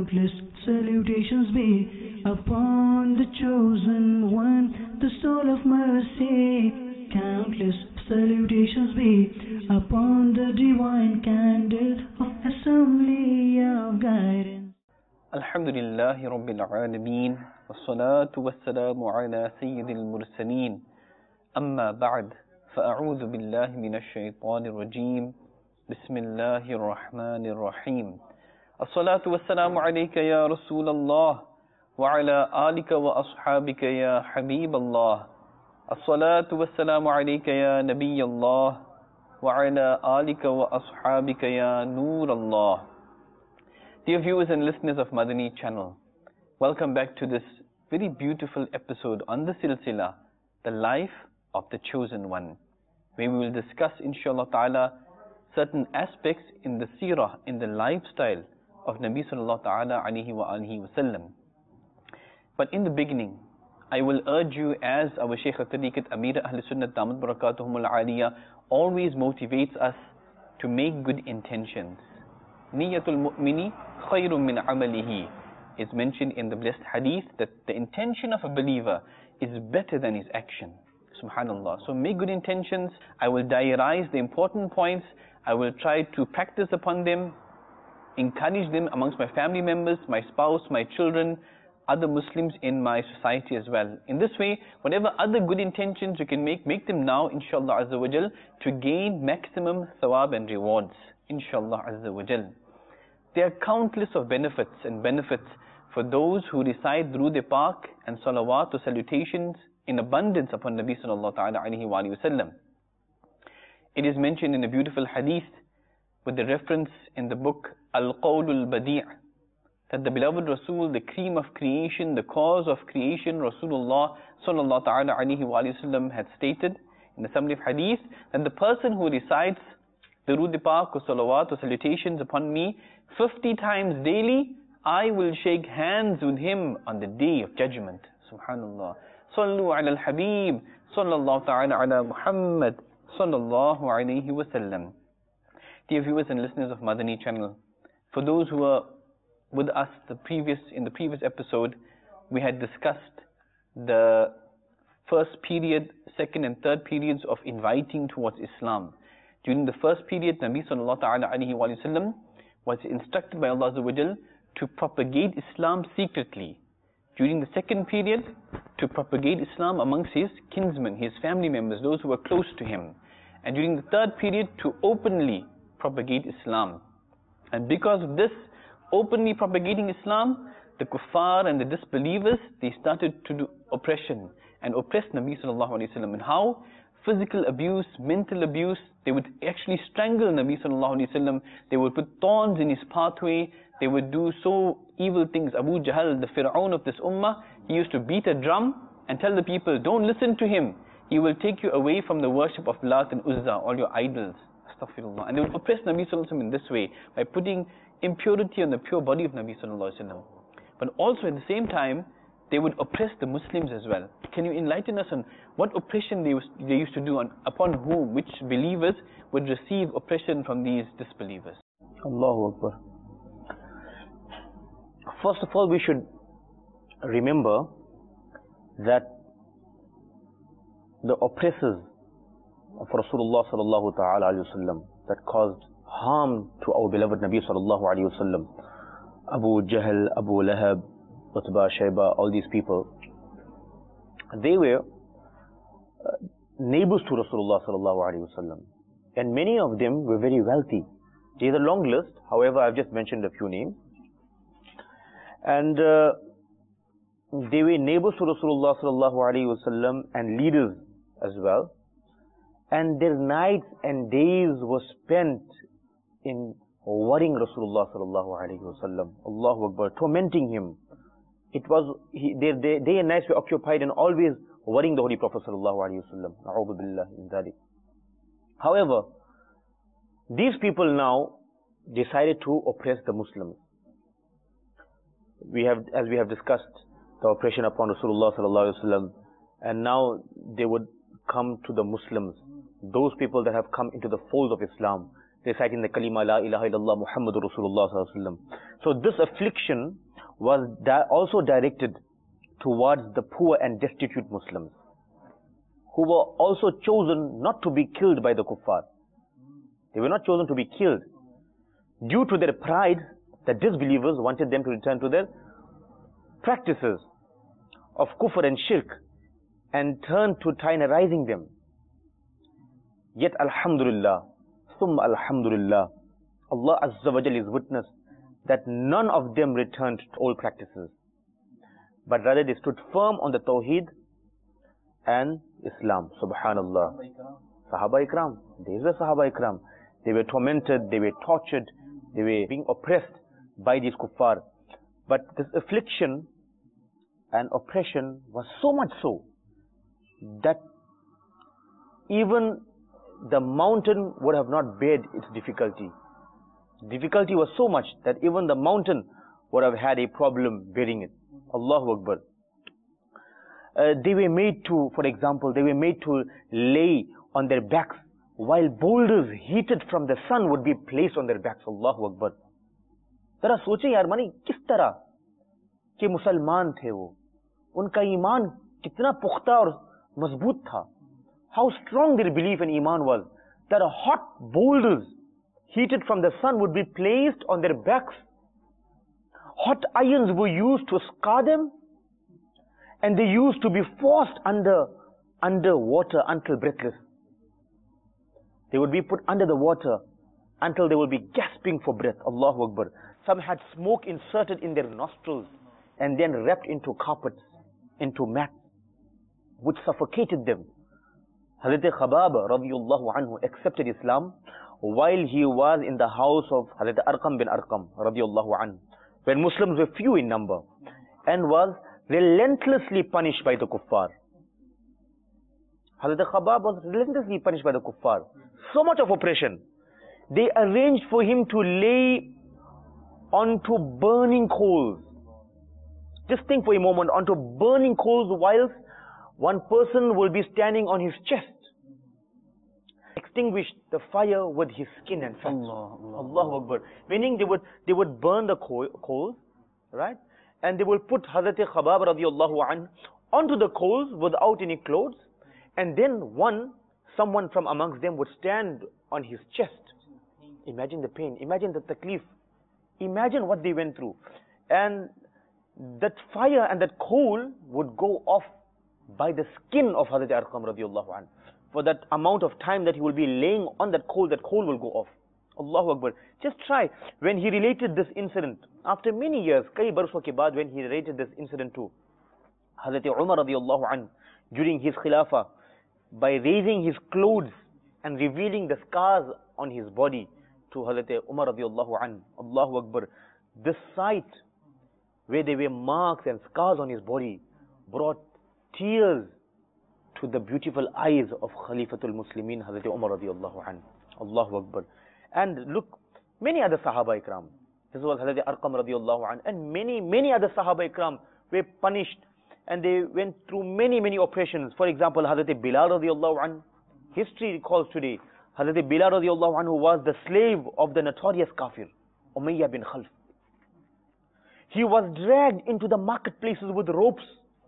Countless salutations be upon the chosen one, the soul of mercy. Countless salutations be upon the divine candle of assembly of guidance. Alhamdulillahi Rabbil Alameen, wassalatu wassalamu ala Sayyidil Mursaleen, amma ba'd, fa'a'udhu billahi minash shaitanir rajeem, bismillahir rahmanir rahim. As-salatu wassalamu alayka ya Rasulallah, wa ala alika wa ashabika ya Habiballah. As-salatu wassalamu alayka ya Nabiyallah, wa ala alika wa ashabika ya Noorallah. Dear viewers and listeners of Madani channel, welcome back to this very beautiful episode on the silsila, the life of the chosen one, where we will discuss inshallah ta'ala certain aspects in the seerah, in the lifestyle of Nabi sallallahu ta'ala alayhi wa alihi wa sallam. But in the beginning, I will urge you, as our Shaykh al-Tariqat Amir Ahl Sunnat Damat Barakatuhum al-Aliyah always motivates us to make good intentions. Niyatul mu'mini khayrun min amalihi is mentioned in the blessed hadith that the intention of a believer is better than his action. Subhanallah. So make good intentions. I will diarize the important points. I will try to practice upon them, encourage them amongst my family members, my spouse, my children, other Muslims in my society as well. In this way, whatever other good intentions you can make them now, inshallah azza wa jal, to gain maximum thawab and rewards, inshallah azza wa jal. There are countless of benefits for those who recite Durood Pak and salawat or salutations in abundance upon Nabi sallallahu ta'ala alayhi wa sallam. It is mentioned in a beautiful hadith with the reference in the book Al-Qawlul Badi' that the beloved Rasul, the cream of creation, the cause of creation, Rasulullah sallallahu ta'ala alayhi wa sallam had stated in the summary of hadith that the person who recites Durood Pak or salawat or salutations upon me 50 times daily, I will shake hands with him on the day of judgment. Subhanallah. Sallu ala al-Habib, sallallahu ta'ala ala Muhammad, sallallahu alayhi wa sallam. Dear viewers and listeners of Madani channel, for those who are with us in the previous episode, we had discussed the first period, second and third periods of inviting towards Islam. During the first period, Nabi sallallahu ta'ala alayhi wa sallam was instructed by Allah Azza wa Jal to propagate Islam secretly. During the second period, to propagate Islam amongst his kinsmen, his family members, those who were close to him. And during the third period, to openly propagate Islam. And because of this, openly propagating Islam, the kuffar and the disbelievers, they started to do oppression and oppress Nabi sallallahu alayhi wa sallam. And how? Physical abuse, mental abuse. They would actually strangle Nabi sallallahu alayhi wa sallam. They would put thorns in his pathway. They would do so evil things. Abu Jahl, the Fir'aun of this ummah, he used to beat a drum and tell the people, don't listen to him. He will take you away from the worship of Lat and Uzza, all your idols. Astaghfirullah. And they would oppress Nabi sallallahu alayhi wa sallam in this way, by putting impurity on the pure body of Nabi sallallahu alayhi wa sallam. But also at the same time, they would oppress the Muslims as well. Can you enlighten us on what oppression they used to do, upon whom, which believers would receive oppression from these disbelievers? Allahu Akbar. First of all, we should remember that the oppressors of Rasulullah sallallahu ta'ala alayhi wa sallam that caused harm to our beloved Nabi sallallahu alayhi wa sallam, Abu Jahl, Abu Lahab, Utbah, Shayba, all these people, they were neighbors to Rasulullah sallallahu alaihi wasallam, and many of them were very wealthy. There is a long list, however I've just mentioned a few names, and they were neighbors to Rasulullah sallallahu alaihi wasallam and leaders as well, and their nights and days were spent in worrying Rasulullah sallallahu alaihi wasallam, Allahu Akbar, tormenting him. It was their day and nights were occupied in always worrying the Holy Prophet sallallahu alaihi wasallam. A'udhu billah min dhalik. However, these people now decided to oppress the Muslims. As we have discussed, the oppression upon Rasulullah sallallahu alaihi wasallam, and now they would come to the Muslims, those people that have come into the fold of Islam, reciting the kalima la ilaha illallah Muhammadur Rasulullah sallallahu alaihi wasallam. So this affliction was also directed towards the poor and destitute Muslims, who were also chosen not to be killed by the kuffar. They were not chosen to be killed. Due to their pride, the disbelievers wanted them to return to their practices of kufr and shirk and turn to tyrannizing them. Yet alhamdulillah, summa alhamdulillah, Allah Azza wa Jal is witness that none of them returned to old practices, but rather they stood firm on the Tawheed and Islam. Subhanallah. Sahaba Ikram, these were Sahaba Ikram. They were tormented, they were tortured, they were being oppressed by these kuffar. But this affliction and oppression was so much so that even the mountain would have not bared its difficulty. Difficulty was so much that even the mountain would have had a problem bearing it. Allahu Akbar. They were made to, for example, they were made to lay on their backs, while boulders heated from the sun would be placed on their backs. Allahu Akbar. ذرا سوچیں یار منی کس طرح کہ مسلمان تھے وہ, ان کا ایمان کتنا پختہ اور مضبوط تھا. How strong their belief and iman was, that hot boulders heated from the sun would be placed on their backs. Hot irons were used to scar them, and they used to be forced under water until breathless. They would be put under the water until they would be gasping for breath. Allahu Akbar. Some had smoke inserted in their nostrils and then wrapped into carpets, into mats, which suffocated them. Hazrat Khabab radiyallahu anhu accepted Islam while he was in the house of Hazrat Arqam bin Arqam radiyallahu anhu, when Muslims were few in number, and was relentlessly punished by the kuffar. Hazrat Khabab was relentlessly punished by the kuffar. So much of oppression. They arranged for him to lay onto burning coals. Just think for a moment, onto burning coals, whilst one person will be standing on his chest, extinguish the fire with his skin and fat. Allahu Akbar. Meaning they would burn the coals, right? And they will put Hazrat Khabab radiyallahu anhu onto the coals without any clothes, and then someone from amongst them would stand on his chest. Imagine the pain, imagine the taklif, imagine what they went through. And that fire and that coal would go off by the skin of Hazrat Arqam radiyallahu anhu. For that amount of time that he will be laying on that coal will go off. Allahu Akbar. Just try. When he related this incident, after many years, kai barso ke baad, when he related this incident to Hazrat Umar radiyallahu anhu during his khilafah, by raising his clothes and revealing the scars on his body to Hazrat Umar radiyallahu anhu. Allahu Akbar. This sight, where there were marks and scars on his body, brought tears to the beautiful eyes of Khalifatul Muslimin, Hazrat Umar radiyallahu anhu. Allahu Akbar. And look, many other Sahaba Ikram. This was Hazrat Arqam radiyallahu anhu, and many other Sahaba Ikram were punished, and they went through many oppressions. For example, Hazrat Bilal radiyallahu anhu. History recalls today, Hazrat Bilal radiyallahu anhu was the slave of the notorious kafir, Umayyah bin Khalf. He was dragged into the marketplaces with ropes,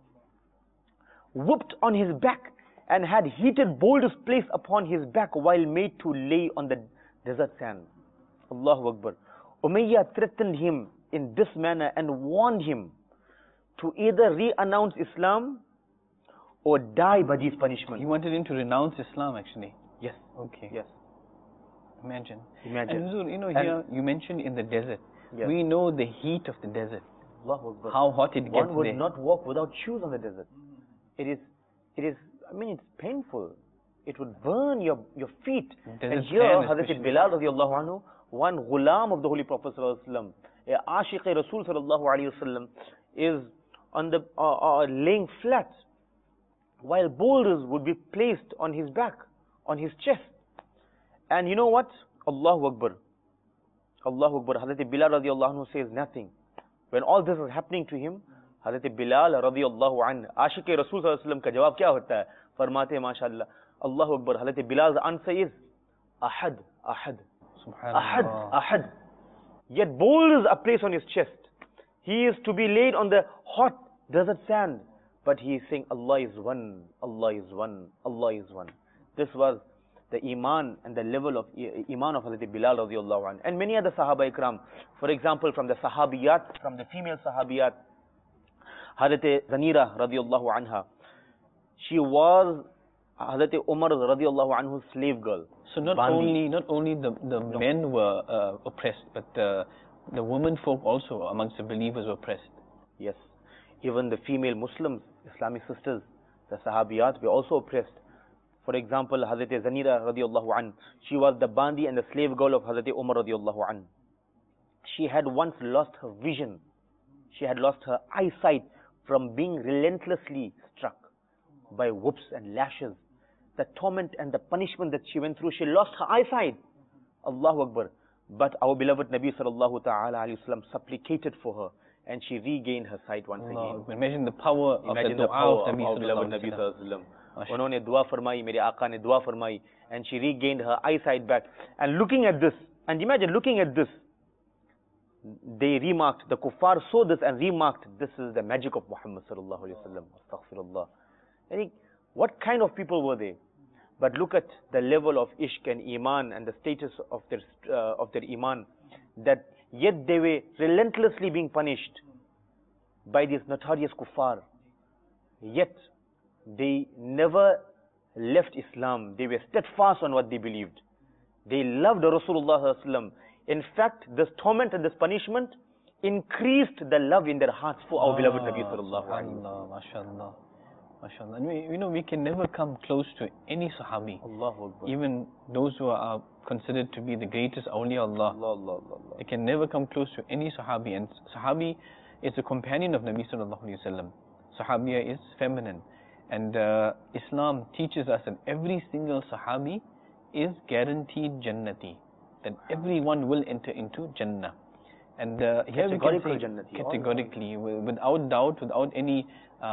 whipped on his back, and had heated boulders placed upon his back while made to lay on the desert sand. Allahu Akbar. Umayyah threatened him in this manner and warned him to either re-announce Islam or die by these punishments. He wanted him to renounce Islam, actually. Yes. Okay. Yes. Imagine. And Huzur, here you mentioned in the desert. Yes. We know the heat of the desert. Allahu Akbar. How hot it gets One would there. not walk without shoes on the desert. It is, I mean, it's painful. It would burn your feet. And here, Hazrat Bilal radiallahu anhu, one ghulam of the Holy Prophet sallallahu alaihi wasallam, Ashiq Rasul sallallahu alaihi wasallam, is on the laying flat, while boulders would be placed on his back, on his chest. And you know what? Allahu Akbar. Allahu Akbar. Hazrat Bilal radiallahu anhu says nothing. When all this is happening to him, Hazrat Bilal radiallahu anhu, Ashiq Rasul sallallahu alaihi wasallam ka jawab kya hota hai? Farmate mashallah, Allahu Akbar. Hazrat Bilal's answer is Ahad, Ahad. Ahad, Subhanallah. Ahad. Yet boulders are placed on his chest. He is to be laid on the hot desert sand. But he is saying, Allah is one, Allah is one, Allah is one. This was the iman and the level of iman of Hazrat Bilal radiallahu anhu. And many other Sahaba Ikram. For example, from the Sahabiyat, from the female Sahabiyat, Hazrat Zanira radiallahu anha. She was Hazrat Umar radiallahu anhu's slave girl. So not Bandi. only the men were oppressed, but the women folk also amongst the believers were oppressed. Yes. Even the female Muslims, Islamic sisters, the Sahabiyat were also oppressed. For example, Hazrat Zanira radiallahu an, she was the bandi and the slave girl of Hazrat Umar radiallahu an. She had once lost her vision. She had lost her eyesight from being relentlessly struck by whoops and lashes. The torment and the punishment that she went through, she lost her eyesight. Allahu Akbar. But our beloved Nabi sallallahu ta'ala alayhi wa sallam supplicated for her, and she regained her sight once again. Imagine the power of the dua of Nabi our beloved Nabi sallallahu alayhi wa sallam. Unhone dua farmayi, mere Aqa ne dua farmayi, and she regained her eyesight back. And looking at this, and imagine looking at this, they remarked, the kuffar saw this and remarked, this is the magic of Muhammad sallallahu alayhi wa sallam. Astaghfirullah. What kind of people were they? But look at the level of ishq and iman and the status of their iman, that yet they were relentlessly being punished by these notorious kuffar. Yet they never left Islam. They were steadfast on what they believed. They loved Rasulullah sallallahu alaihi wasallam. In fact, this torment and this punishment increased the love in their hearts for our beloved Nabi sallallahu alaihi wasallam. MashaAllah. MashaAllah. And we can never come close to any Sahabi. Allahu Akbar. Even those who are considered to be the greatest awliya Allah. Allah. They can never come close to any Sahabi. And Sahabi is a companion of Nabi sallallahu alaihi wasallam. Sahabiya is feminine. And Islam teaches us that every single Sahabi is guaranteed Jannati. That everyone will enter into Jannah. And here we can say Jannati, categorically, without doubt, without any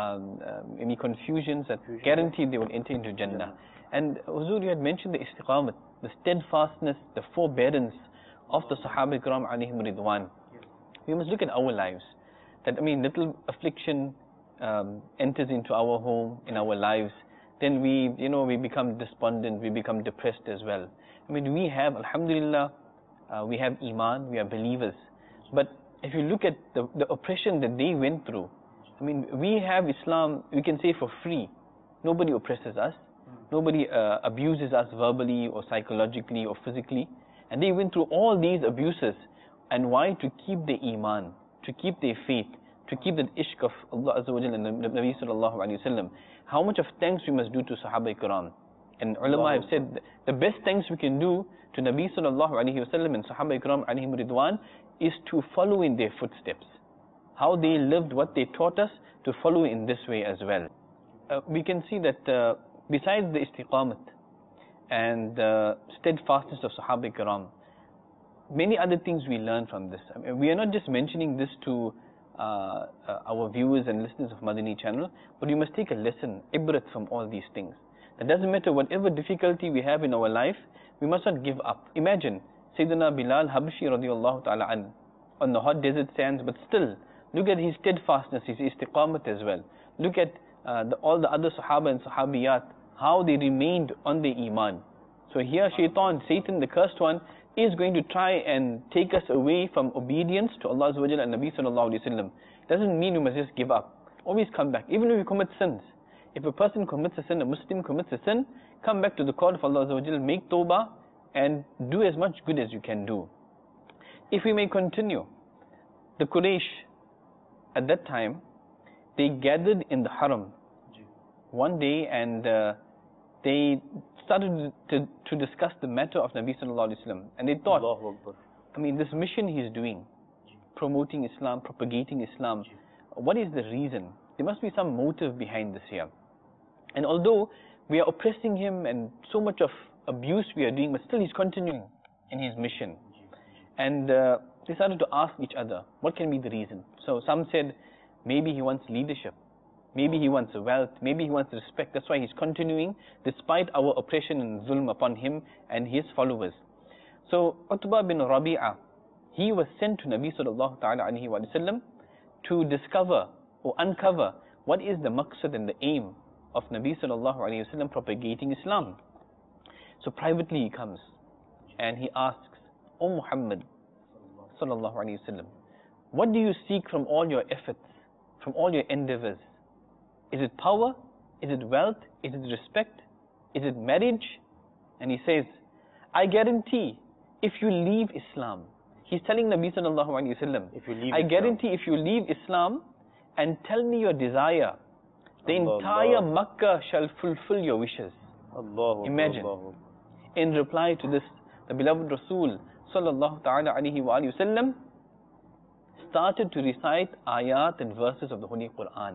confusions, that guaranteed they will enter into Jannah. And Huzur, you had mentioned the istiqamat, the steadfastness, the forbearance of the Sahaba Ikram alayhim ridwan. We must look at our lives. That, little affliction enters into our home, in our lives, then we become despondent, we become depressed as well. We have, alhamdulillah, we have iman, we are believers. But if you look at the oppression that they went through, we have Islam, we can say, for free. Nobody oppresses us. Nobody abuses us verbally or psychologically or physically. And they went through all these abuses. And why? To keep their iman, to keep their faith, to keep that ishq of Allah Azza wa Jalla and the Nabi sallallahu alayhi wa sallam. How much of thanks we must do to Sahaba Ikram. And ulama have said the best thanks we can do to Nabi sallallahu alayhi wa sallam and Sahaba Ikram alayhim ridwan is to follow in their footsteps. How they lived, what they taught us, to follow in this way as well. We can see that besides the istiqamat and the steadfastness of Sahaba Ikram, many other things we learn from this. We are not just mentioning this to our viewers and listeners of Madani channel, but we must take a lesson, ibrat, from all these things. It doesn't matter whatever difficulty we have in our life, we must not give up. Imagine Sayyidina Bilal Habshi radiallahu ta'ala an, on the hot desert sands, but still, look at his steadfastness, his istiqamat as well. Look at all the other Sahaba and Sahabiyat, how they remained on their iman. So here Shaitan, Satan, the cursed one, is going to try and take us away from obedience to Allah Azza wa Jalla and Nabi sallallahu alayhi wa sallam. Doesn't mean we must just give up. Always come back, even if we commit sins. If a person commits a sin, a Muslim commits a sin, come back to the court of Allah Azza wa Jalla, make tawbah, and do as much good as you can do. If we may continue, the Quraysh at that time, they gathered in the Haram one day, and they started to discuss the matter of Nabi sallallahu alaihi wasallam. And they thought, this mission he is doing, promoting Islam, propagating Islam, what is the reason? There must be some motive behind this here. And although we are oppressing him and so much of abuse we are doing, but still he's continuing in his mission. And they started to ask each other, what can be the reason? So some said, maybe he wants leadership, maybe he wants wealth, maybe he wants respect. That's why he's continuing despite our oppression and zulm upon him and his followers. So Utbah bin Rabi'ah, he was sent to Nabi sallallahu ta'ala alayhi wa sallam to discover or uncover what is the maqsad and the aim of Nabi sallallahu alayhi wa sallam propagating Islam. So privately he comes and he asks, O Muhammad sallallahu alayhi wa sallam, what do you seek from all your efforts, from all your endeavors? Is it power? Is it wealth? Is it respect? Is it marriage? And he says, I guarantee if you leave Islam, he's telling Nabi sallallahu alayhi wa sallam, I guarantee if you leave Islam and tell me your desire, the entire Makkah shall fulfill your wishes. Imagine. In reply to this, the beloved Rasul sallallahu ta'ala alayhi wa sallam started to recite ayat and verses of the Holy Quran.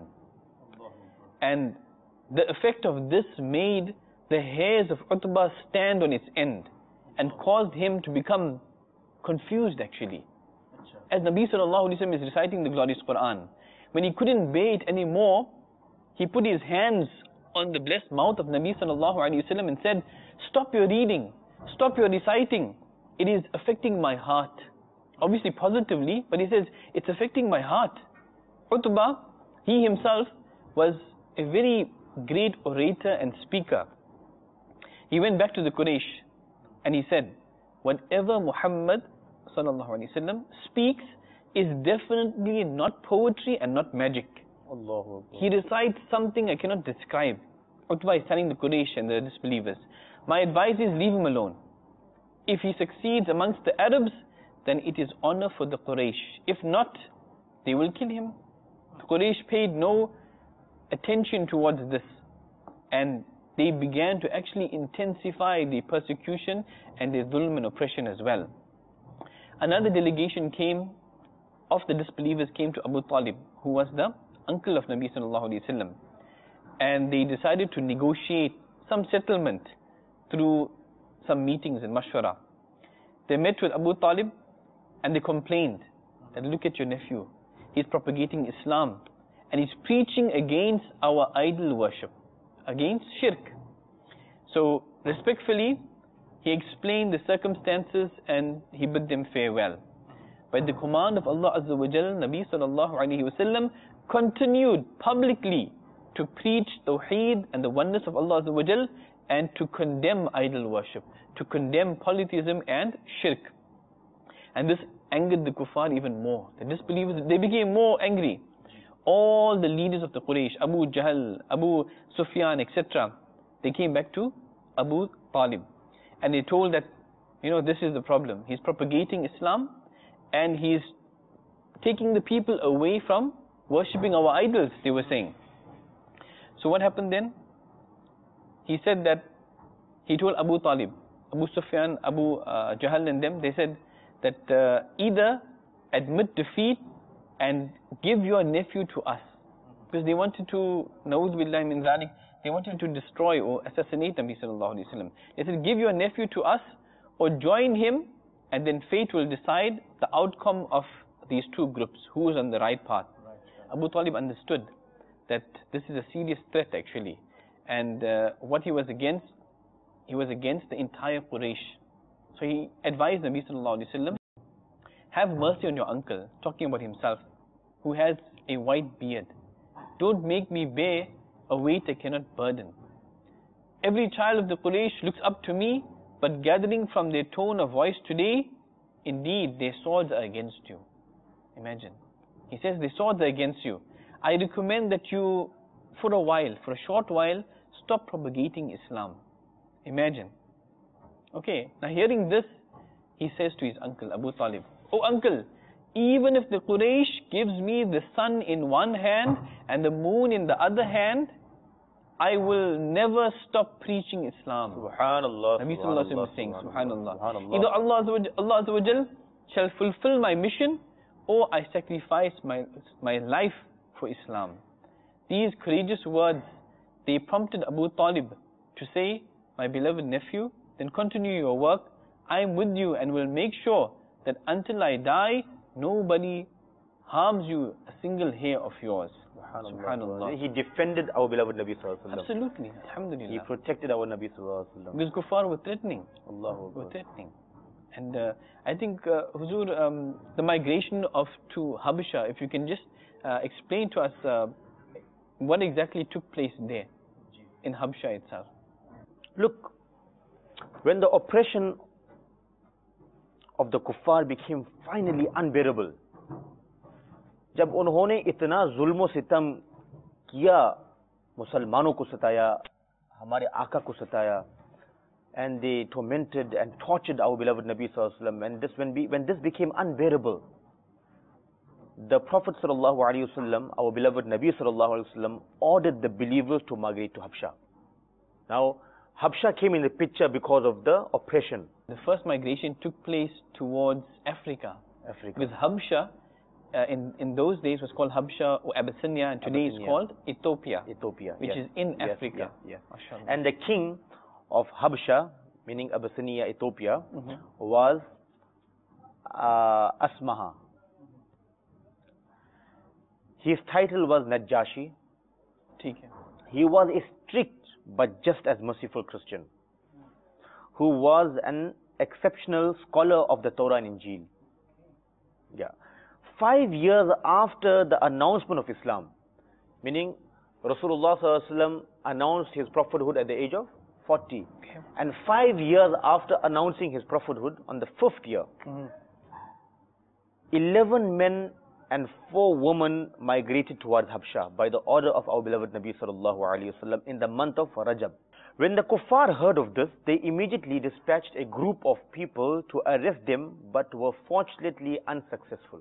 And the effect of this made the hairs of Utbah stand on its end and caused him to become confused actually. As Nabi sallallahu alayhi wa sallam is reciting the glorious Quran, when he couldn't bear it anymore, he put his hands on the blessed mouth of Nabi sallallahu alayhi wa sallam and said, stop your reading, stop your reciting, it is affecting my heart. Obviously positively, but he says, it's affecting my heart. Utbah, he himself was a very great orator and speaker. He went back to the Quraysh and he said, whatever Muhammad sallallahu alayhi wa sallam speaks is definitely not poetry and not magic. He recites something I cannot describe. Utbah is telling the Quraysh and the disbelievers, my advice is leave him alone. If he succeeds amongst the Arabs, then it is honor for the Quraysh. If not, they will kill him. The Quraysh paid no attention towards this, and they began to actually intensify the persecution and the dhulm and oppression as well. Another delegation came of the disbelievers came to Abu Talib, who was the uncle of Nabi sallallahu alayhi wa sallam, and they decided to negotiate some settlement through some meetings in mashwara. They met with Abu Talib and they complained that look at your nephew, he's propagating Islam and he's preaching against our idol worship, against shirk. So respectfully he explained the circumstances and he bid them farewell. By the command of Allah Azza wa Jal, Nabi sallallahu alayhi wa sallam continued publicly to preach Tawheed and the oneness of Allah Azza wa Jal and to condemn idol worship, to condemn polytheism and shirk. And this angered the kuffar even more. The disbelievers, they became more angry. All the leaders of the Quraysh, Abu Jahl, Abu Sufyan, etc., they came back to Abu Talib and they told that, you know, this is the problem. He's propagating Islam and he's taking the people away from worshipping our idols, they were saying. So what happened then? He said that, he told Abu Talib, Abu Sufyan, Abu Jahl and them, they said that either admit defeat and give your nephew to us. Because they wanted to, na'udhu billahi min zalik, they wanted to destroy or assassinate Nabi sallallahu alayhi wa sallam. They said, give your nephew to us or join him and then fate will decide the outcome of these two groups, who is on the right path. Abu Talib understood that this is a serious threat actually. And what he was against the entire Quraysh. So he advised Nabi sallallahu alayhi wa sallam, have mercy on your uncle, talking about himself, who has a white beard. Don't make me bear a weight I cannot burden. Every child of the Quraysh looks up to me, but gathering from their tone of voice today, indeed their swords are against you. Imagine. He says their swords are against you. I recommend that you, for a short while, stop propagating Islam. Imagine. Okay, now hearing this, he says to his uncle, Abu Talib, oh uncle, even if the Quraysh gives me the sun in one hand and the moon in the other hand, I will never stop preaching Islam. Subhanallah. Nabi sallallahu alayhi wa sallam is saying, Subhanallah. Either Allah Azza wa Jal shall fulfill my mission or I sacrifice my life for Islam. These courageous words, they prompted Abu Talib to say, my beloved nephew, then continue your work. I am with you and will make sure that until I die, nobody harms you a single hair of yours. Subhanallah. He defended our beloved Nabi sallallahu alaihi wasallam. Absolutely. Alhamdulillah. He protected our Nabi sallallahu alaihi wasallam. Because kuffar were threatening. Allahu Akbar. Were threatening. And I think, Huzur, the migration to Habasha, if you can just explain to us what exactly took place there in Habasha itself. Look, when the oppression of the kuffar became finally unbearable, जब उन्होंने इतना जुल्म सितम किया, मुसलमानों को सताया, हमारे आका को सताया, and they tormented and tortured our beloved Nabi sallallahu alaihi wasallam, and when this became unbearable, the Prophet sallallahu alaihi wasallam, our beloved Nabi sallallahu alaihi wasallam, ordered the believers to migrate to Habasha. Now, Habasha came in the picture because of the oppression. The first migration took place towards Africa. Because Habasha, in those days, was called Habasha or Abyssinia, and today is called Ethiopia. Which is in Africa. Yes. And the king of Habasha, meaning Abyssinia, Ethiopia, was Asmaha. His title was Najashi. He was a strict but just as merciful Christian, who was an exceptional scholar of the Torah and Injil. 5 years after the announcement of Islam, meaning Rasulullah sallallahu alaihi wasallam announced his prophethood at the age of 40, and 5 years after announcing his prophethood, on the 5th year, 11 men and 4 women migrated towards Habasha by the order of our beloved Nabi sallallahu alaihi wasallam in the month of Rajab. When the kuffar heard of this, they immediately dispatched a group of people to arrest them, but were fortunately unsuccessful.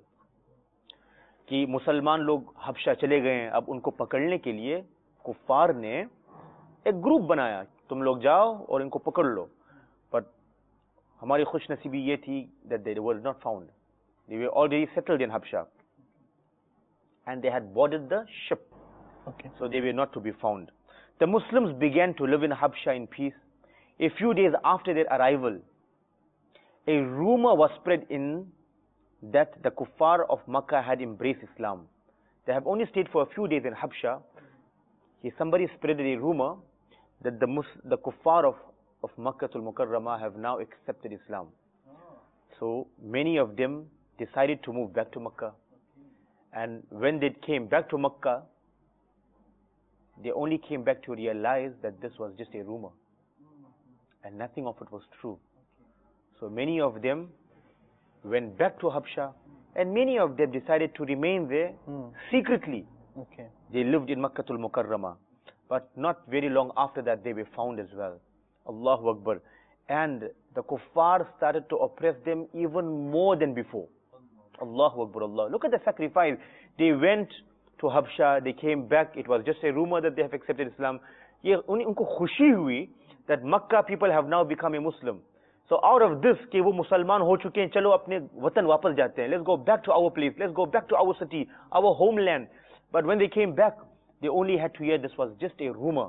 कि मुसलमान लोग हबशा चले गए हैं, अब उनको पकड़ने के लिए कुफार ने एक ग्रुप बनाया, तुम लोग जाओ और इनको पकड़ लो. But हमारी खुशनसीबी ये थी that they were not found. They were already settled in Habasha, and they had boarded the ship, so they were not to be found. The Muslims began to live in Habasha in peace. A few days after their arrival, a rumor was spread in that the kuffar of Makkah had embraced Islam. They have only stayed for a few days in Habasha. Somebody spread a rumor that the kuffar of Makkah al-Mukarramah have now accepted Islam. So many of them decided to move back to Makkah. And when they came back to Makkah, they only came back to realize that this was just a rumor, and nothing of it was true. So many of them went back to Habasha, and many of them decided to remain there secretly. They lived in Makkah al-Mukarramah, but not very long after that they were found as well. Allahu Akbar. And the kuffar started to oppress them even more than before. Allahu Akbar, Allah. Look at the sacrifice. They went to Habasha, they came back, it was just a rumor that they have accepted Islam. Unko khushi hui that Makkah people have now become a Muslim. So out of this, कि वो मुसलमान हो चुके हैं, चलो अपने वतन वापस जाते हैं. Let's go back to our place. Let's go back to our city, our homeland. But when they came back, they only had to hear this was just a rumor.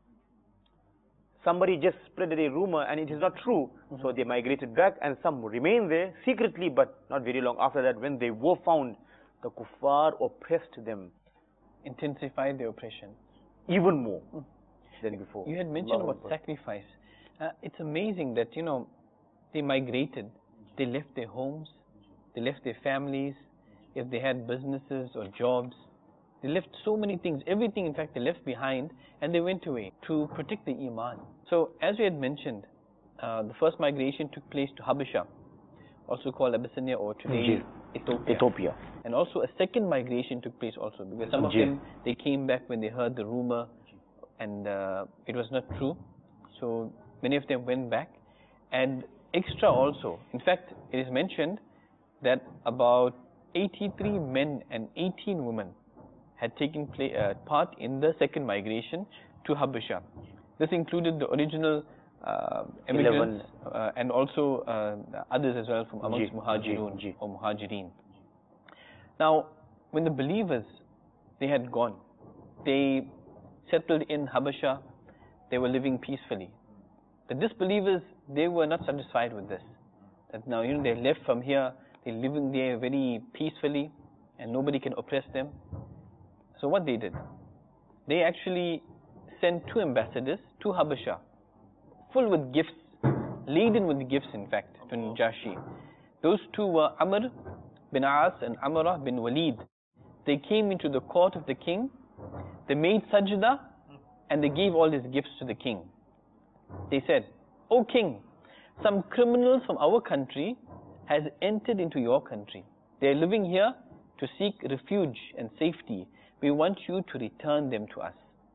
Somebody just spread a rumor and it is not true. So they migrated back, and some remained there secretly, but not very long after that, when they were found, the kuffar oppressed them. Intensified the oppression. Even more than before. You had mentioned about sacrifice. It's amazing that, they migrated, they left their homes, they left their families, if they had businesses or jobs, they left so many things, everything in fact they left behind, and they went away to protect the Iman. So as we had mentioned, the first migration took place to Habasha, also called Abyssinia or today Ethiopia. And also a second migration took place also, because some of them, they came back when they heard the rumor and it was not true. So many of them went back. And extra also, in fact, it is mentioned that about 83 men and 18 women had taken part in the second migration to Habasha. This included the original immigrants and also others as well from amongst Muhajirun or Muhajirin. Now, when the believers, they had gone, they settled in Habasha, they were living peacefully. The disbelievers, they were not satisfied with this. That now, they left from here, they're living there very peacefully, and nobody can oppress them. So what they did, they actually sent 2 ambassadors to Habasha, full with gifts, laden with gifts in fact. to Najashi. Those two were Amr bin As and Amrah bin Walid. They came into the court of the king, they made sajda, and they gave all his gifts to the king. They said, "O king, some criminals from our country has entered into your country. They are living here to seek refuge and safety. We want you to return them to us."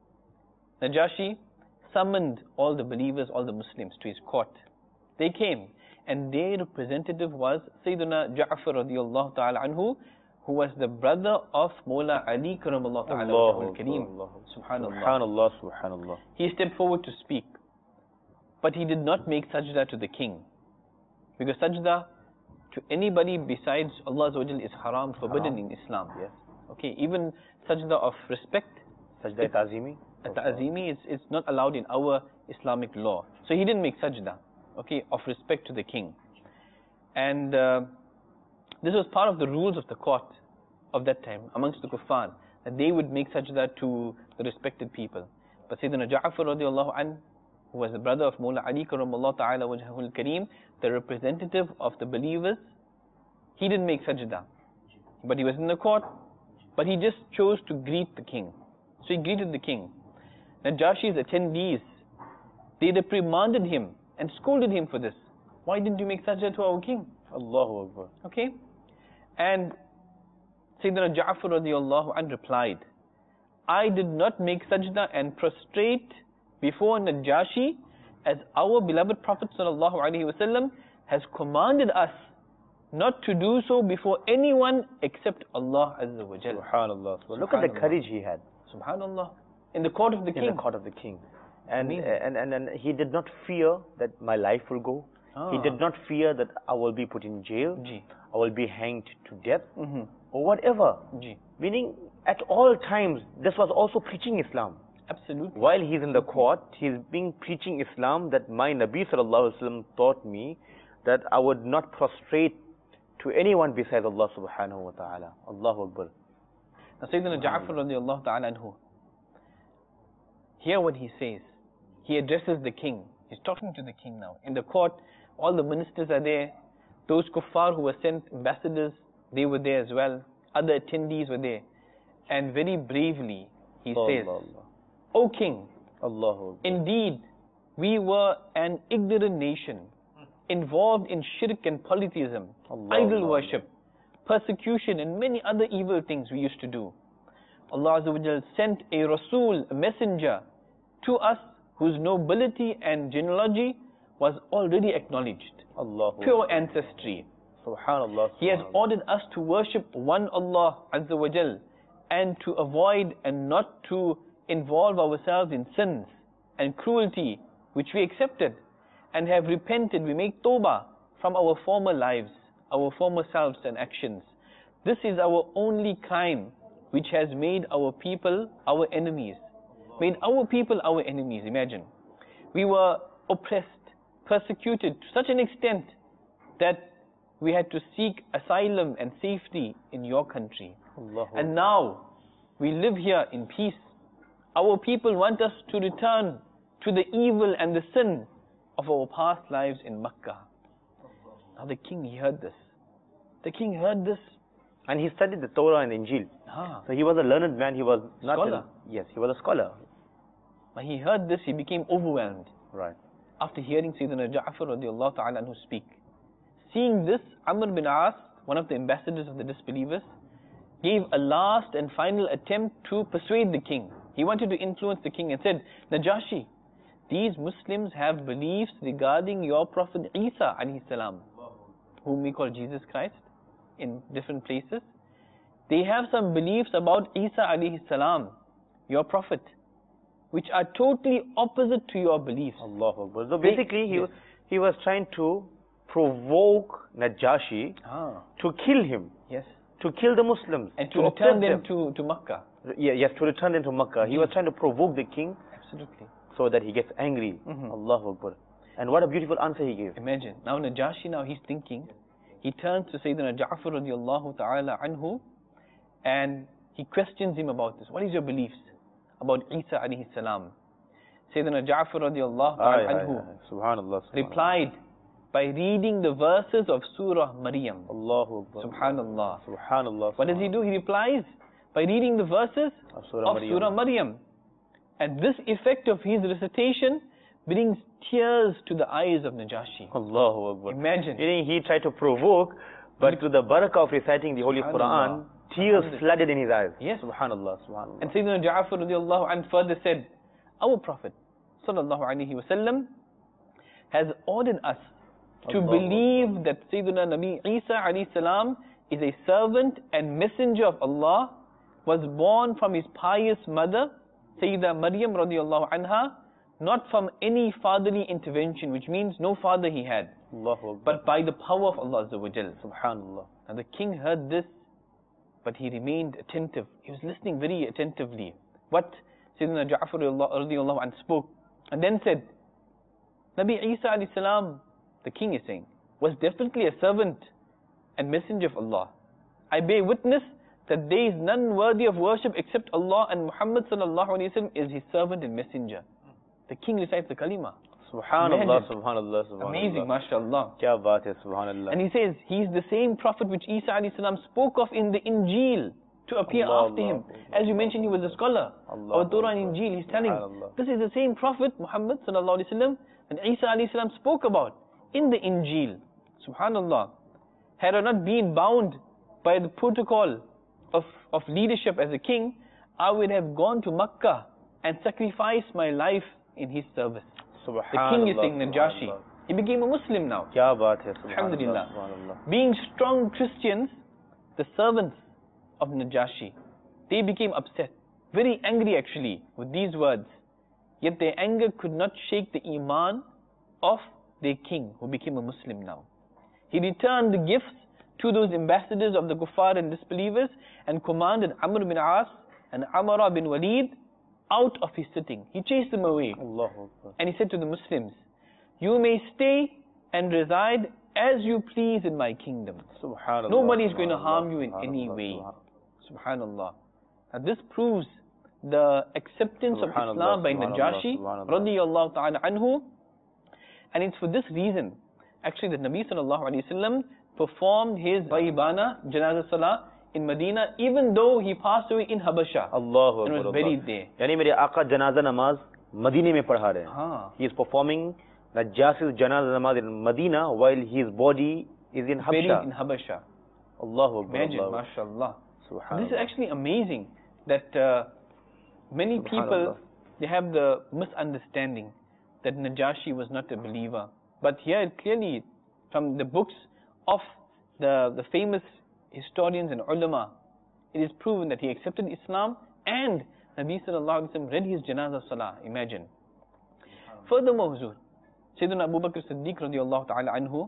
Najashi summoned all the believers, all the Muslims to his court. They came, and their representative was Sayyidina Ja'far radiallahu ta'ala anhu, who was the brother of Mawla Ali karamallahu ta'ala wajhul kareem. Subhanallah. Subhanallah, subhanallah. He stepped forward to speak, but he did not make sajda to the king, because sajda to anybody besides Allah Azza wa Jal is haram, forbidden in Islam. Yes. Okay, even sajda of respect, Sajda ta'zimi. ta'zimi, it's not allowed in our Islamic law. So he didn't make sajda, okay, of respect to the king. And this was part of the rules of the court of that time amongst the kuffar, that they would make sajda to the respected people. But Sayyidina Ja'far radiallahu anhu, who was the brother of Mawla Ali karamallahu ta'ala wajhul kareem, the representative of the believers, he didn't make sajda. But he was in the court, but he just chose to greet the king. So he greeted the king. Najashi's attendees, they reprimanded him and scolded him for this. "Why didn't you make sajda to our king?" Allahu Akbar. Okay? And Sayyidina Ja'far radiallahu anhu replied, "I did not make sajda and prostrate before Najashi, as our beloved Prophet sallallahu alaihi wasallam has commanded us not to do so before anyone except Allah Azza wa Jal." Subhanallah. So look at the courage he had. Subhanallah. In the court of the king. In the court of the king. And he did not fear that my life will go. He did not fear that I will be put in jail. I will be hanged to death. Or whatever. Meaning, at all times, this was also preaching Islam. Absolutely. While he's in the court, he's being preaching Islam, that my Nabi sallallahu alaihi wasallam taught me that I would not prostrate to anyone besides Allah subhanahu wa ta'ala. Allahu Akbar. Now Sayyidina Ja'far radiallahu ta'ala anhu, hear what he says. He addresses the king. He's talking to the king now. In the court, all the ministers are there. Those kuffar who were sent ambassadors, they were there as well. Other attendees were there. And very bravely, he says, "O king, indeed, we were an ignorant nation, involved in shirk and polytheism, idol worship, persecution and many other evil things we used to do. Allah Azza wa Jal sent a Rasul, a messenger, to us whose nobility and genealogy was already acknowledged. Pure ancestry. Subhanallah. He has ordered us to worship one Allah Azza wa Jal and to avoid and not to involve ourselves in sins and cruelty which we accepted and have repented. We make tawbah from our former lives, our former selves and actions. This is our only crime which has made our people our enemies. Made our people our enemies, imagine. We were oppressed, persecuted to such an extent that we had to seek asylum and safety in your country. And now we live here in peace. Our people want us to return to the evil and the sin of our past lives in Makkah." Now the king, he heard this. The king heard this. And he studied the Torah and Injil. So he was a learned man. He was not scholar. Yes, he was a scholar. When he heard this, he became overwhelmed. Right. After hearing Sayyidina Ja'far radiallahu ta'ala anhu speak. Seeing this, Amr bin As, one of the ambassadors of the disbelievers, gave a last and final attempt to persuade the king. He wanted to influence the king and said, "Najashi, these Muslims have beliefs regarding your Prophet Isa alayhi salam, whom we call Jesus Christ in different places. They have some beliefs about Isa alayhi salam, your Prophet, which are totally opposite to your beliefs." Allahu Akbar. So basically, he was trying to provoke Najashi to kill him. Yes. To kill the Muslims. And to return them to Makkah. Yes, to return them to Makkah. He was trying to provoke the king. Absolutely. So that he gets angry. Allahu Akbar. And what a beautiful answer he gave. Imagine. Now Najashi, now he's thinking. He turns to Sayyidina Ja'far radiallahu ta'ala anhu and he questions him about this. What is your beliefs about Isa alayhi salam? Sayyidina Ja'far radiallahu ta'ala anhu Subhanallah. replied by reading the verses of Surah Maryam. Allahu Akbar. Subhanallah. Subhanallah. What does he do? He replies by reading the verses of Surah Maryam. And this effect of his recitation brings tears to the eyes of Najashi. Allahu Akbar. Imagine. Meaning he tried to provoke, but to the barakah of reciting the Holy Quran, tears flooded in his eyes. Yes. Subhanallah. Subhanallah. And Sayyidina Ja'far radiallahu anhu further said, our Prophet sallallahu alaihi wasallam has ordered us to believe that Sayyidina Nabi Isa alayhi salam is a servant and messenger of Allah, was born from his pious mother, Sayyidah Maryam radiallahu anha, not from any fatherly intervention, which means no father he had, but by the power of Allah Azza wa Jal. Subhanallah. And the king heard this, but he remained attentive. He was listening very attentively. What Sayyidina Ja'far radiallahu anhu spoke, and then said, Nabi Isa alayhi salam, the king is saying, was definitely a servant and messenger of Allah. I bear witness that there is none worthy of worship except Allah, and Muhammad sallallahu alayhi wa sallam is his servant and messenger. The king recites the kalima. Subhanallah, subhanallah, subhanallah. Amazing, mashallah. Kya baat hai, subhanallah. And he says, he is the same prophet which Isa alayhi salam spoke of in the Injil to appear after him. As you mentioned, he was a scholar of Torah and Injil. He's telling, this is the same prophet, Muhammad sallallahu alayhi wa sallam, and Isa alayhi salam spoke about in the Injil. Subhanallah. Had I not been bound by the protocol of leadership as a king, I would have gone to Makkah and sacrificed my life in his service. The king is saying, Najashi. He became a Muslim now. Kya baat hai, Alhamdulillah. Being strong Christians, the servants of Najashi, they became upset, very angry actually with these words. Yet their anger could not shake the iman of their king, who became a Muslim now. He returned the gifts to those ambassadors of the kuffar and disbelievers, and commanded Amr bin As and Amara bin Walid out of his sitting. He chased them away. And he said to the Muslims, you may stay and reside as you please in my kingdom. Nobody is going to harm you in any way. Subhanallah. Now this proves the acceptance of Islam by Najashi radiyallahu ta'ala anhu. And it's for this reason, actually, that Nabi sallallahu alayhi wa sallam performed his Ghaibana Janazah Salah in Medina, even though he passed away in Habasha and was buried there. Yani mere Aqa Janazah Namaz Madine mein padha rahe hain. He is performing Najashi's Janazah Namaz in Medina while his body is in Habasha. Buried in Habasha. Allahu Akbar. Imagine, mashallah. This is actually amazing that many people, they have the misunderstanding that Najashi was not a believer. But here clearly from the books of the famous historians and ulama, it is proven that he accepted Islam and Nabi sallallahu alaihi wasallam read his Janazah Salah. Imagine. Furthermore, Huzur, Sayyidina Abu Bakr Siddiq radiallahu ta'ala anhu,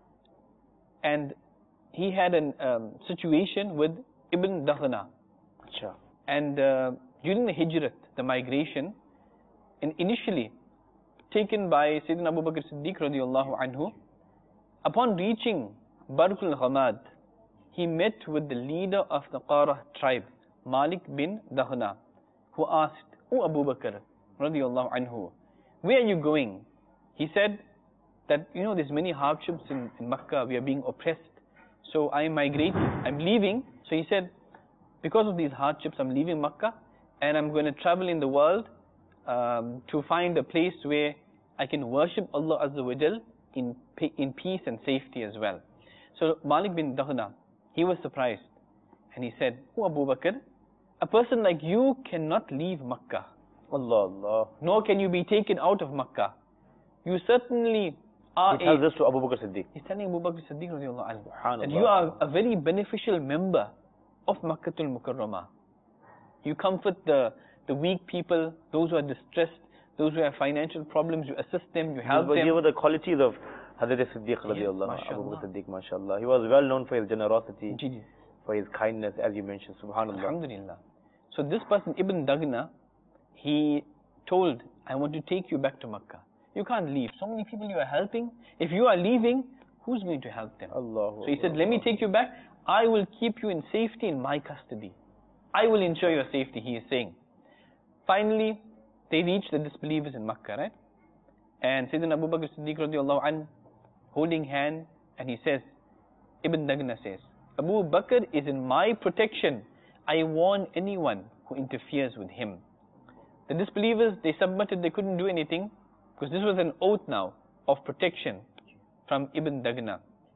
and he had a situation with Ibn Daghna. And during the Hijrat, the migration, and initially taken by Sayyidina Abu Bakr Siddiq radiallahu anhu, upon reaching Barkul Ghamad, he met with the leader of the Qarah tribe, Malik bin Daghna, who asked, O Abu Bakr radiallahu anhu, where are you going? He said that, you know, there's many hardships in Makkah, we are being oppressed, so I am migrating, I'm leaving. So he said, because of these hardships, I'm leaving Makkah and I'm going to travel in the world to find a place where I can worship Allah Azza wa Jal in peace and safety as well. So Malik bin Daghna, he was surprised and he said, O Abu Bakr, a person like you cannot leave Makkah. Allah. Nor can you be taken out of Makkah. You certainly are He tells this to Abu Bakr Siddiq. He's telling Abu Bakr Siddiq radiallahu anhu that you are a very beneficial member of Makkatul Mukarramah. You comfort the weak people, those who are distressed, those who have financial problems, you assist them, you help them. These were the qualities of Hazrat Siddiq radiallahu anhu, Abu Bakr Siddiq, mashallah. He was well known for his generosity, for his kindness, as you mentioned, subhanallah. Alhamdulillah. So this person, Ibn Daghna, he told, I want to take you back to Makkah. You can't leave. So many people you are helping. If you are leaving, who's going to help them? So he said, let me take you back. I will keep you in safety in my custody. I will ensure your safety, he is saying. Finally, they reached the disbelievers in Makkah, right? And Sayyidina Abu Bakr Siddiq radiallahu anhu, holding hand, and he says, Ibn Daghna says, Abu Bakr is in my protection. I warn anyone who interferes with him. The disbelievers, they submitted, they couldn't do anything, because this was an oath now of protection from Ibn Daghna.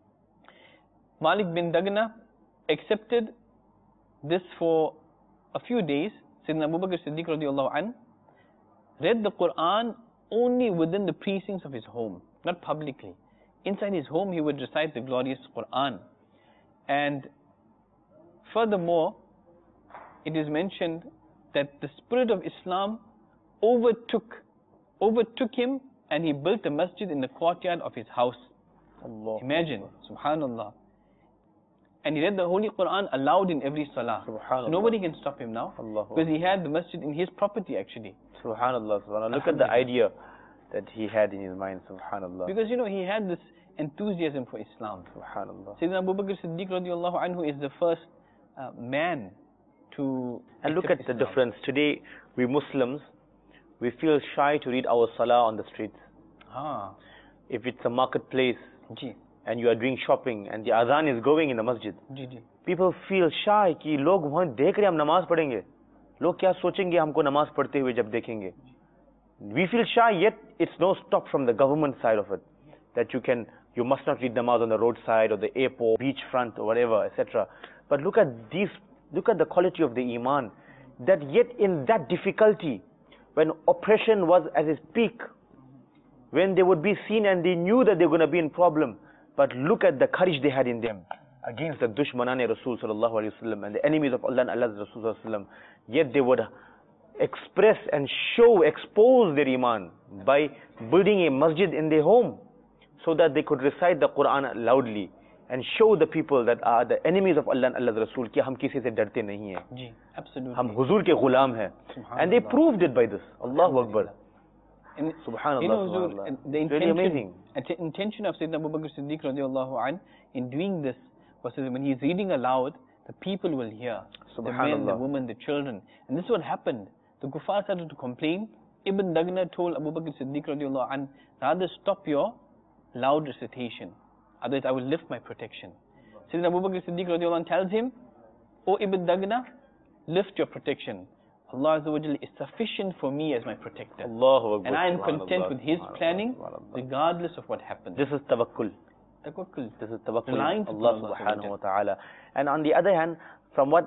Malik bin Daghna accepted this for a few days. Sayyidina Abu Bakr Siddiq radiallahu anh read the Quran only within the precincts of his home, not publicly. Inside his home he would recite the glorious Quran. And furthermore, it is mentioned that the spirit of Islam overtook him, and he built a masjid in the courtyard of his house. Allah. Imagine, subhanallah. And he read the Holy Quran aloud in every salah. So nobody can stop him now, because he had the masjid in his property actually. Subhanallah, subhanallah. Look at the idea that he had in his mind, subhanallah. Because he had this enthusiasm for Islam. Subhanallah. Sayyidina Abu Bakr Siddiq radiallahu anhu is the first man to And look at Islam. the difference. Today, we Muslims, we feel shy to read our salah on the streets. If it's a marketplace, Ji. and you are doing shopping, and the adhan is going in the masjid, Ji, ji. people feel shy कि लोग वहाँ देख रहे हैं हम नमाज पढ़ेंगे, लोग क्या सोचेंगे हमको नमाज पढ़ते हुए जब देखेंगे. We feel shy, yet it's no stop from the government side of it, that you must not read namaz on the roadside or the airport, beachfront or whatever, etc. But look at the quality of the iman, that yet in that difficulty, when oppression was at its peak, when they would be seen and they knew that they were going to be in problem, but look at the courage they had in them against the dushmanan Rasul sallallahu alaihi wasallam and the enemies of Allah and Allah's Rasul sallallahu alaihi wasallam. Yet they would express and expose their iman by building a masjid in their home, so that they could recite the Quran loudly and show the people that are the enemies of Allah and Allah's Rasul कि हम किसी से डरते नहीं हैं. Ji, absolutely. हम हुजूर के गुलाम हैं. And they proved it by this. Allahu Akbar. And Subhanallah, Huzur, subhanallah. the Really amazing. intention of Sayyidina Abu Bakr Siddiq radiallahu anh in doing this was that when he's reading aloud, the people will hear. The men, the women, the children. And this is what happened. The kuffar started to complain. Ibn Daghna told Abu Bakr Siddiq radiallahu anh, rather stop your loud recitation, otherwise I will lift my protection. Sayyidina Abu Bakr Siddiq radiallahu anh tells him, O Ibn Daghna, lift your protection. Allah Azza wa Jalla is sufficient for me as my protector. Allahu Akbar. And I am content with His planning, regardless of what happens. This is tawakkul. Tawakkul. This is tawakkul Relying on to Allah subhanahu wa ta'ala. And on the other hand, from what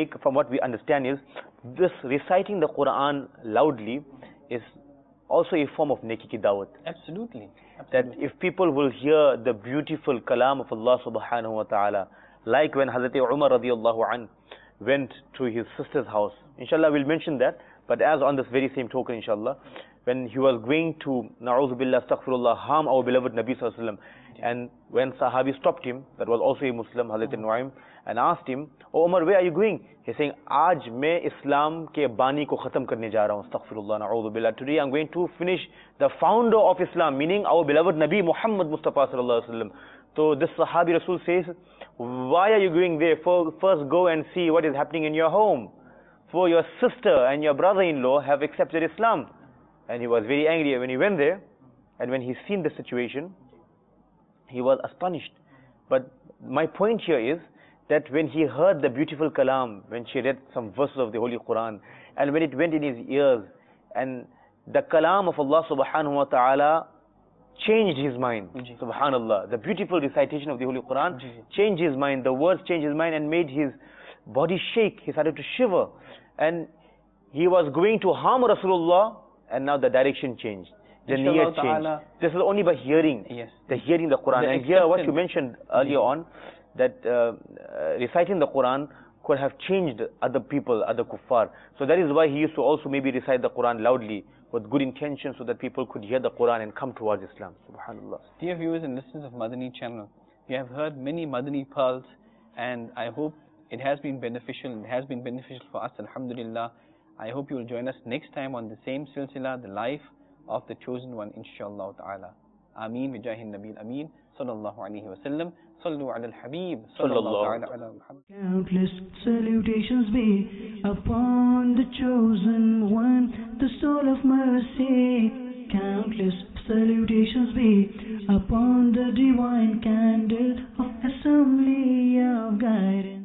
we understand is, this reciting the Quran loudly is also a form of neki ki dawat. Absolutely. That if people will hear the beautiful kalam of Allah subhanahu wa ta'ala, like when Hazrat Umar radiallahu anh went to his sister's house. Inshallah, we'll mention that. But as on this very same token, inshallah, when he was going to, na'udhu billah, astaghfirullah, harm our beloved Nabi sallallahu alaihi wasallam, and when Sahabi stopped him, that was also a Muslim, Hazrat Nuaym, and asked him, "Oh Umar, where are you going?" He's saying, "Aaj main Islam ke bani ko khatam karne ja raha hu, astaghfirullah, na'udhu billah. Today I'm going to finish the founder of Islam, meaning our beloved Nabi Muhammad Mustafa sallallahu alaihi wasallam." So this Sahabi Rasul says, "Why are you going there? First go and see what is happening in your home. For your sister and your brother-in-law have accepted Islam." And he was very angry when he went there. And when he seen the situation, he was astonished. But my point here is that when he heard the beautiful kalam, when she read some verses of the Holy Quran, and when it went in his ears, and the kalam of Allah subhanahu wa ta'ala changed his mind. Subhanallah. The beautiful recitation of the Holy Quran changed his mind. The words changed his mind and made his body shake. He started to shiver. And he was going to harm Rasulullah, and now the direction changed. The niyat changed. This is only by hearing. Yes. The hearing the Quran. And here what you mentioned earlier on, that reciting the Quran could have changed other people, other kuffar. So that is why he used to also maybe recite the Quran loudly with good intention, so that people could hear the Quran and come towards Islam. Subhanallah. Dear viewers and listeners of Madani channel, you have heard many Madani pearls, and I hope it has been beneficial. It has been beneficial for us, alhamdulillah. I hope you will join us next time on the same silsila, the life of the chosen one, inshallah ta'ala. Ameen bi jahin nabil ameen, sallallahu alayhi wa sallam, sallu ala al-habib, sallallahu ala Muhammad. Countless salutations be upon the chosen one, the soul of mercy. Countless salutations be upon the divine candle of assembly of guidance.